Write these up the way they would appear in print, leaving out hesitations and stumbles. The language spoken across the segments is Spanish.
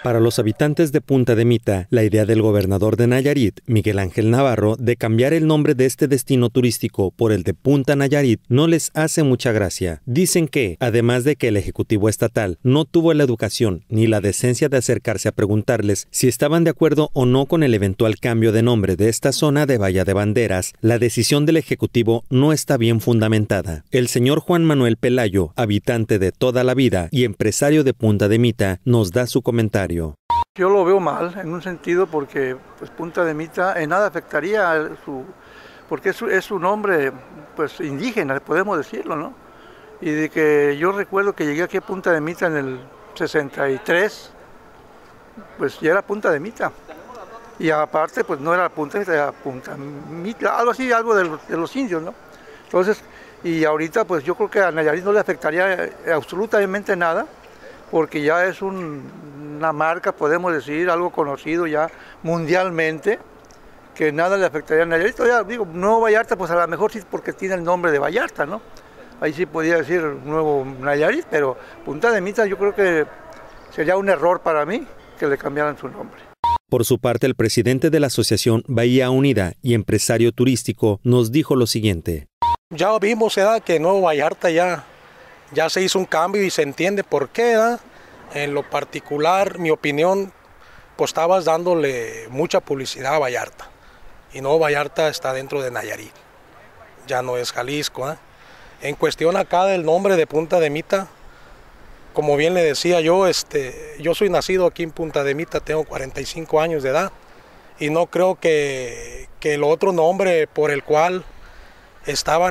Para los habitantes de Punta de Mita, la idea del gobernador de Nayarit, Miguel Ángel Navarro, de cambiar el nombre de este destino turístico por el de Punta Nayarit no les hace mucha gracia. Dicen que, además de que el Ejecutivo Estatal no tuvo la educación ni la decencia de acercarse a preguntarles si estaban de acuerdo o no con el eventual cambio de nombre de esta zona de Bahía de Banderas, la decisión del Ejecutivo no está bien fundamentada. El señor Juan Manuel Pelayo, habitante de toda la vida y empresario de Punta de Mita, nos da su comentario. Yo lo veo mal en un sentido porque pues, Punta de Mita en nada afectaría porque es un nombre pues indígena, podemos decirlo, ¿no? Y de que yo recuerdo que llegué aquí a Punta de Mita en el 63, pues ya era Punta de Mita. Y aparte pues no era Punta de Mita, era Punta Mita, algo así, algo de los indios, ¿no? Entonces, y ahorita pues yo creo que a Nayarit no le afectaría absolutamente nada, porque ya es una marca, podemos decir, algo conocido ya mundialmente, que nada le afectaría a Nayarit. Ya digo, Nuevo Vallarta, pues a lo mejor sí porque tiene el nombre de Vallarta, ¿no? Ahí sí podría decir Nuevo Nayarit, pero Punta de Mita yo creo que sería un error para mí que le cambiaran su nombre. Por su parte, el presidente de la Asociación Bahía Unida y empresario turístico nos dijo lo siguiente. Ya vimos que Nuevo Vallarta ya se hizo un cambio y se entiende por qué, ¿verdad? En lo particular, mi opinión, pues estabas dándole mucha publicidad a Vallarta. Y Nuevo Vallarta está dentro de Nayarit, ya no es Jalisco, ¿eh? En cuestión acá del nombre de Punta de Mita, como bien le decía yo, yo soy nacido aquí en Punta de Mita, tengo 45 años de edad. Y no creo que el otro nombre por el cual estaban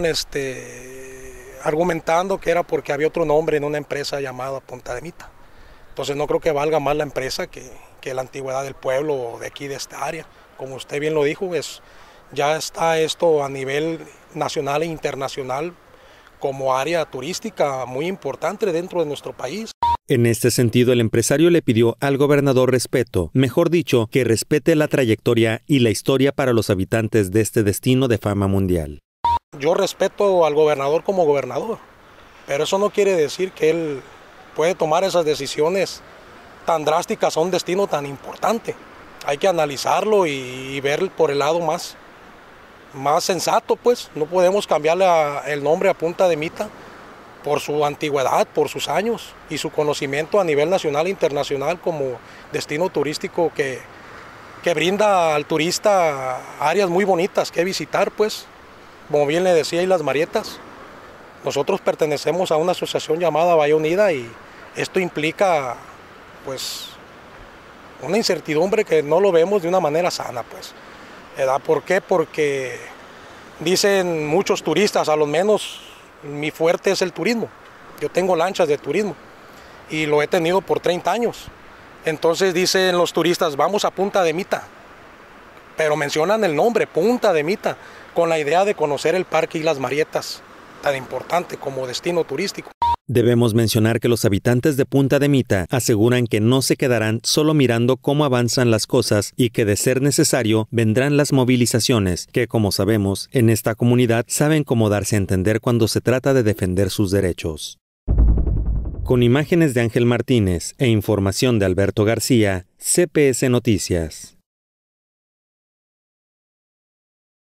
argumentando que era porque había otro nombre en una empresa llamada Punta de Mita. Entonces no creo que valga más la empresa que la antigüedad del pueblo de aquí de esta área. Como usted bien lo dijo, ya está esto a nivel nacional e internacional como área turística muy importante dentro de nuestro país. En este sentido, el empresario le pidió al gobernador respeto, mejor dicho, que respete la trayectoria y la historia para los habitantes de este destino de fama mundial. Yo respeto al gobernador como gobernador, pero eso no quiere decir que él puede tomar esas decisiones tan drásticas a un destino tan importante. Hay que analizarlo y ver por el lado más sensato, pues. No podemos cambiarle el nombre a Punta de Mita por su antigüedad, por sus años y su conocimiento a nivel nacional e internacional como destino turístico que brinda al turista áreas muy bonitas que visitar, pues. Como bien le decía, y las Marietas. Nosotros pertenecemos a una asociación llamada Bahía Unida y esto implica, pues, una incertidumbre que no lo vemos de una manera sana, pues. ¿Por qué? Porque dicen muchos turistas, a lo menos mi fuerte es el turismo. Yo tengo lanchas de turismo y lo he tenido por 30 años. Entonces dicen los turistas, vamos a Punta de Mita, pero mencionan el nombre, Punta de Mita, con la idea de conocer el Parque Islas Marietas, tan importante como destino turístico. Debemos mencionar que los habitantes de Punta de Mita aseguran que no se quedarán solo mirando cómo avanzan las cosas y que de ser necesario vendrán las movilizaciones, que como sabemos, en esta comunidad saben cómo darse a entender cuando se trata de defender sus derechos. Con imágenes de Ángel Martínez e información de Alberto García, CPS Noticias.